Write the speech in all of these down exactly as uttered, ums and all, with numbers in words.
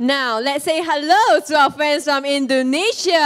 Now, let's say hello to our friends from Indonesia.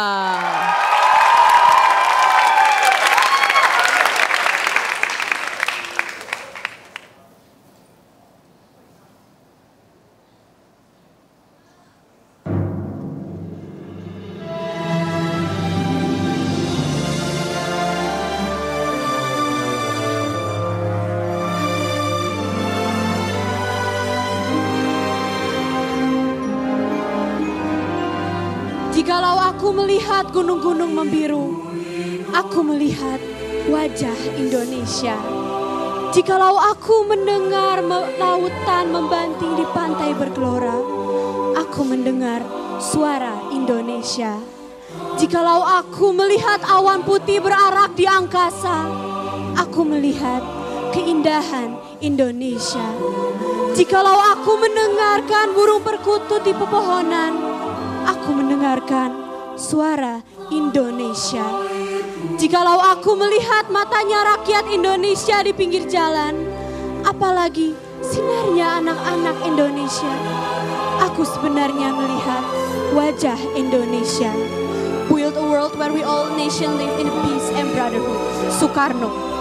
Jikalau aku melihat gunung-gunung membiru, aku melihat wajah Indonesia. Jikalau aku mendengar lautan membanting di pantai bergelora, aku mendengar suara Indonesia. Jikalau aku melihat awan putih berarak di angkasa, aku melihat keindahan Indonesia. Jikalau aku mendengarkan burung perkutut di pepohonan, aku mendengarkan suara Indonesia. Jikalau aku melihat matanya rakyat Indonesia di pinggir jalan, apalagi sinarnya anak-anak Indonesia, aku sebenarnya melihat wajah Indonesia. Build a world where we all nation live in peace and brotherhood. Soekarno.